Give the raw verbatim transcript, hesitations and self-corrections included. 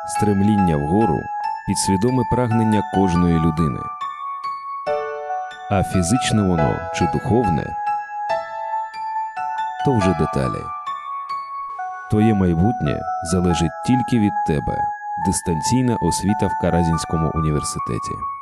стремління вгору – підсвідоме прагнення кожної людини. А фізичне воно чи духовне – то вже деталі. Твоє майбутнє залежить тільки від тебе. Дистанційна освіта в Каразінському університеті.